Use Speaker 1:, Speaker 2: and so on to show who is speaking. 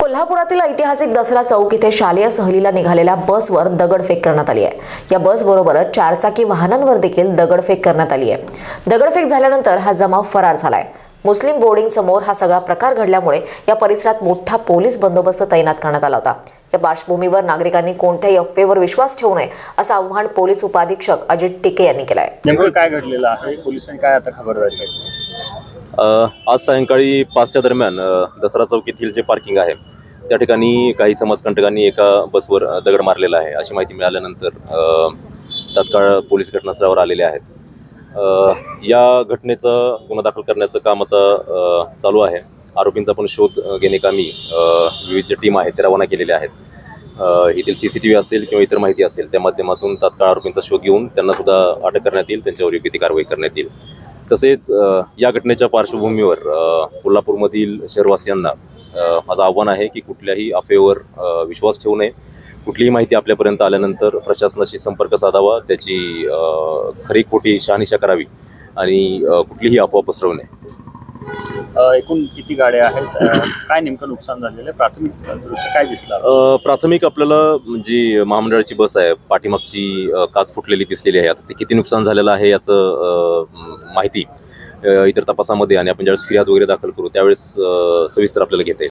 Speaker 1: कोल्हापुरातील ऐतिहासिक दसरा चौक इथे शालेय सहलीला निघालेल्या बसवर दगडफेक करण्यात आली आहे। या बसबरोबरच चारचाकी वाहनांवर देखील दगडफेक करण्यात आली आहे। दगडफेक झाल्यानंतर हा जमाव फरार झालाय। मुस्लिम बोर्डिंग समोर हा सगळा प्रकार घडल्यामुळे या परिसरात मोठा पोलीस बंदोबस्त तैनात करण्यात आला होता। या पार्श्वभूमीवर नागरिकांनी कोणत्याही अफवेवर विश्वास ठेवू नये असं आवाहन पोलीस उपाधीक्षक अजित टिके यांनी केलं आहे।
Speaker 2: नेमकं काय घडलेलं आहे, पोलिसांनी काय आता खबरदारी घेतली?
Speaker 3: आज सायंकाळी 5च्या दरम्यान दसरा चौक येथील जे पार्किंग आहे त्या ठिकाणी काही समाजकंटकांनी एका बसवर दगड मारलेला आहे अशी माहिती मिळाल्यानंतर तात्काळ पोलीस घटनास्थळावर आलेले आहेत। या घटनेचं गुन्हा दाखल करण्याचं काम आता चालू आहे। आरोपींचा पण शोध घेण्याकामी विविध जे टीम आहेत ते रवाना केलेले आहेत। येथील CCTV असेल किंवा इतर माहिती असेल त्या माध्यमातून तात्काळ आरोपींचा शोध घेऊन त्यांना सुद्धा अटक करण्यात येईल, त्यांच्यावर योग्य ती कारवाई करण्यात येईल। तसेच या घटनेच्या पार्श्वभूमीवर कोल्हापूरमधील शहरवासियांना माझं आव्हान आहे की कुठल्याही अफवेवर विश्वास ठेवू नये। कुठलीही माहिती आपल्यापर्यंत आल्यानंतर प्रशासनाशी संपर्क साधावा, त्याची खरी खोटी शहानिशा करावी आणि कुठलीही अफवा पसरवू नये।
Speaker 2: एकूण किती गाड्या आहेत, काय नेमकं नुकसान झालेलं आहे, प्राथमिक दृष्ट्या काय दिसलं?
Speaker 3: प्राथमिक आपल्याला जी महामंडळाची बस आहे पाठीमागची काच फुटलेली दिसलेली आहे। आता ते किती नुकसान झालेलं आहे याचं माहिती इतर तपासामध्ये आणि आपण ज्यावेळेस फिर्याद वगैरे दाखल करू त्यावेळेस सविस्तर आपल्याला घेता येईल।